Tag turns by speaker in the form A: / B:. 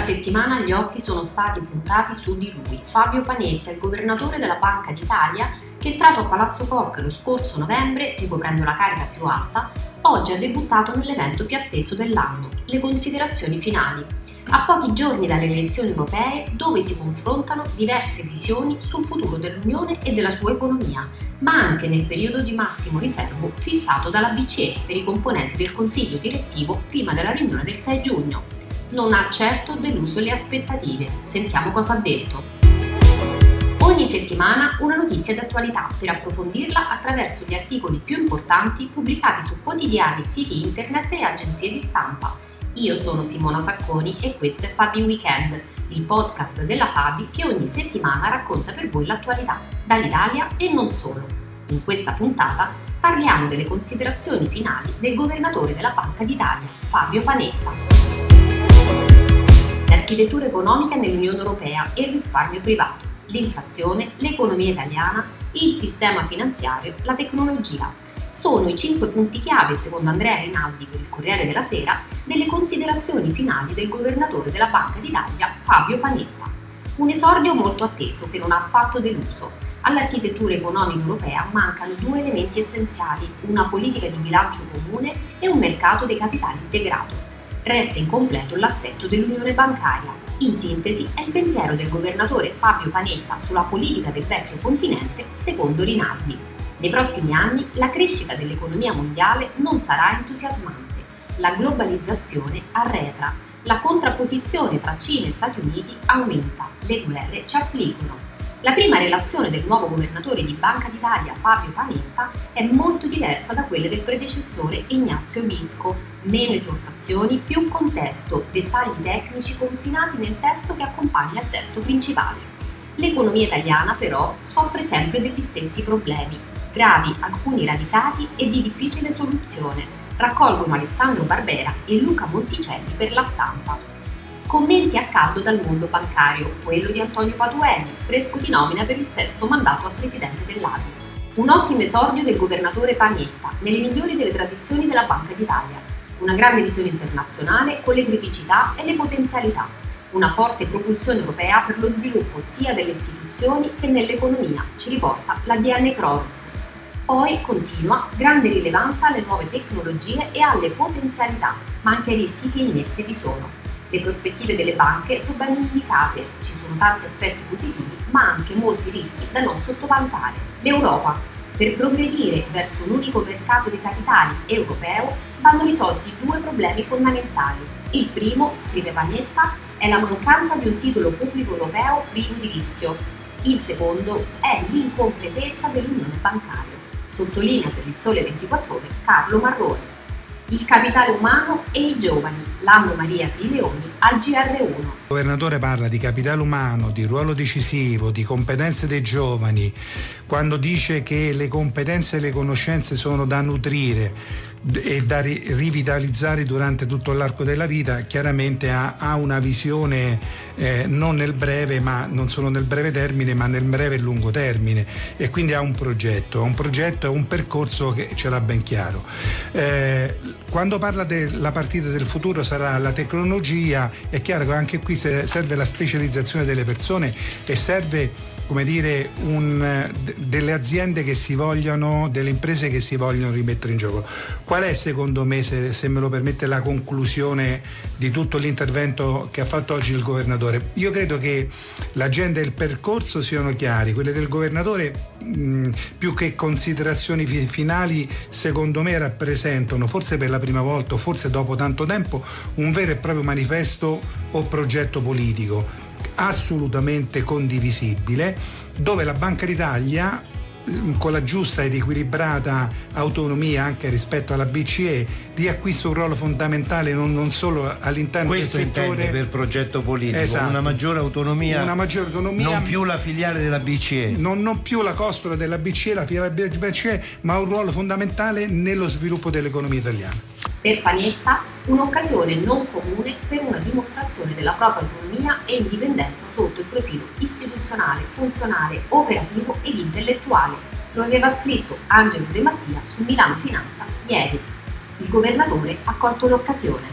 A: settimana gli occhi sono stati puntati su di lui, Fabio Panetta, il governatore della Banca d'Italia, che entrato a Palazzo Koch lo scorso novembre, ricoprendo la carica più alta, oggi ha debuttato nell'evento più atteso dell'anno, le considerazioni finali, a pochi giorni dalle elezioni europee dove si confrontano diverse visioni sul futuro dell'Unione e della sua economia, ma anche nel periodo di massimo riservo fissato dalla BCE per i componenti del Consiglio direttivo prima della riunione del 6 giugno. Non ha certo deluso le aspettative. Sentiamo cosa ha detto. Ogni settimana una notizia di attualità per approfondirla attraverso gli articoli più importanti pubblicati su quotidiani, siti internet e agenzie di stampa. Io sono Simona Sacconi e questo è Fabi Weekend, il podcast della Fabi che ogni settimana racconta per voi l'attualità dall'Italia e non solo. In questa puntata parliamo delle considerazioni finali del governatore della Banca d'Italia, Fabio Panetta. L'architettura economica nell'Unione Europea e il risparmio privato, l'inflazione, l'economia italiana, il sistema finanziario, la tecnologia. Sono i 5 punti chiave, secondo Andrea Rinaldi per il Corriere della Sera, delle considerazioni finali del governatore della Banca d'Italia, Fabio Panetta. Un esordio molto atteso che non ha affatto deluso. All'architettura economica europea mancano 2 elementi essenziali, una politica di bilancio comune e un mercato dei capitali integrato. Resta incompleto l'assetto dell'unione bancaria. In sintesi, è il pensiero del governatore Fabio Panetta sulla politica del vecchio continente, secondo Rinaldi. Nei prossimi anni la crescita dell'economia mondiale non sarà entusiasmante. La globalizzazione arretra. La contrapposizione tra Cina e Stati Uniti aumenta. Le guerre ci affliggono. La prima relazione del nuovo governatore di Banca d'Italia, Fabio Panetta, è molto diversa da quelle del predecessore Ignazio Visco. Meno esortazioni, più contesto, dettagli tecnici confinati nel testo che accompagna il testo principale. L'economia italiana, però, soffre sempre degli stessi problemi, gravi, alcuni radicati e di difficile soluzione, raccolgono Alessandro Barbera e Luca Monticelli per La Stampa. Commenti a caldo dal mondo bancario, quello di Antonio Patuelli, fresco di nomina per il 6° mandato a presidente dell'ABI. Un ottimo esordio del governatore Panetta, nelle migliori delle tradizioni della Banca d'Italia. Una grande visione internazionale con le criticità e le potenzialità. Una forte propulsione europea per lo sviluppo sia delle istituzioni che nell'economia, ci riporta l'ADN Kronos. Poi continua, grande rilevanza alle nuove tecnologie e alle potenzialità, ma anche ai rischi che in esse vi sono. Le prospettive delle banche sono ben indicate, ci sono tanti aspetti positivi, ma anche molti rischi da non sottovalutare. L'Europa. Per progredire verso un unico mercato dei capitali europeo vanno risolti 2 problemi fondamentali. Il primo, scrive Panetta, è la mancanza di un titolo pubblico europeo privo di rischio. Il secondo è l'incompletezza dell'unione bancaria. Sottolinea per il Sole 24 Ore Carlo Marrone. Il capitale umano e i giovani, Lando Maria Sileoni al GR1.
B: Il governatore parla di capitale umano, di ruolo decisivo, di competenze dei giovani, quando dice che le competenze e le conoscenze sono da nutrire e da rivitalizzare durante tutto l'arco della vita, chiaramente ha una visione non nel breve, ma non solo nel breve termine, ma nel breve e lungo termine, e quindi ha un progetto e un percorso che ce l'ha ben chiaro. Quando parla della partita del futuro sarà la tecnologia, è chiaro che anche qui serve la specializzazione delle persone e serve, come dire, delle aziende che si vogliono, delle imprese che si vogliono rimettere in gioco. Qual è, secondo me, se me lo permette, la conclusione di tutto l'intervento che ha fatto oggi il governatore? Io credo che l'agenda e il percorso siano chiari. Quelle del governatore, più che considerazioni finali, secondo me rappresentano, forse per la prima volta o forse dopo tanto tempo, un vero e proprio manifesto o progetto politico assolutamente condivisibile, dove la Banca d'Italia, con la giusta ed equilibrata autonomia anche rispetto alla BCE, riacquista un ruolo fondamentale non solo all'interno del settore.
C: Questo intende per progetto politico,
B: esatto.
C: Una maggiore autonomia, non più la filiale della BCE.
B: Non più la costola della BCE, la filiale della BCE, ma un ruolo fondamentale nello sviluppo dell'economia italiana.
A: Per Panetta, un'occasione non comune per una dimostrazione della propria autonomia e indipendenza sotto il profilo istituzionale, funzionale, operativo ed intellettuale. Lo aveva scritto Angelo De Mattia su Milano Finanza ieri. Il governatore ha colto l'occasione.